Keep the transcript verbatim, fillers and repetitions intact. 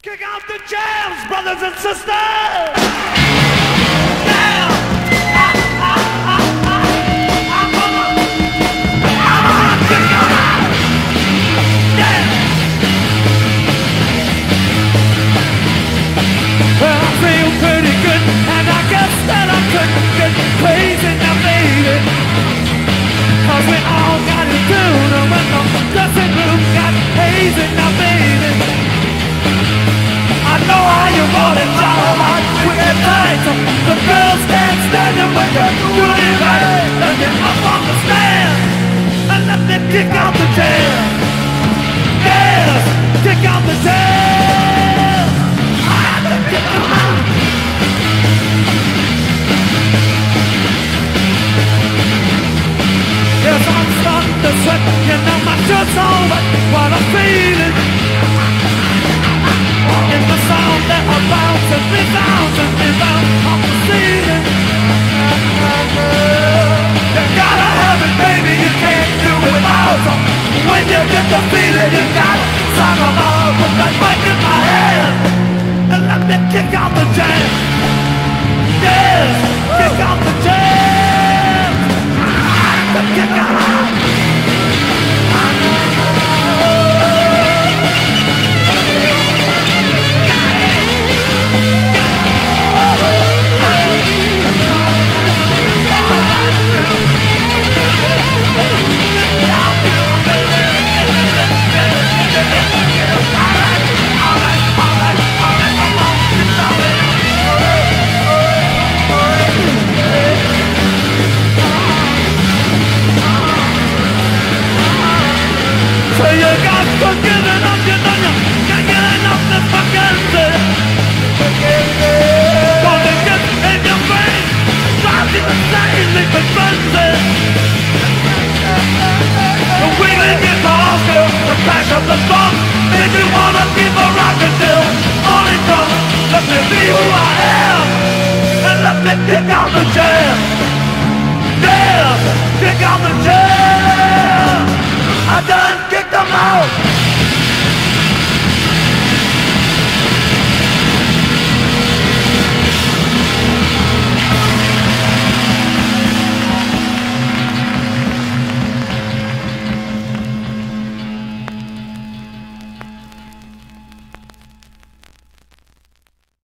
Kick out the jams, brothers and sisters! Now! I, I, I, I, I'm gonna, I'm gonna kick out! Yeah! Well, I feel pretty good, and I guess that I couldn't get crazy now, baby. Cause we all got it down, and when the dressing room got hazy now, baby. I know how you want it, John. We get tight. The girls can't stand it when you're doing it right. Let me up on the stand and let me kick out the jam. Yes, kick out the jam. I have to kick them out. Yes, I'm starting to sweat. You know my shirt's all wet. What I'm feeling. In the sound that I bounce and rebounds and rebounds off the ceiling. You gotta have it, baby, you can't do it without it. When you get the feeling, you gotta sound them all. Put that mic in my hand and let me kick out the jam. Yes, kick out the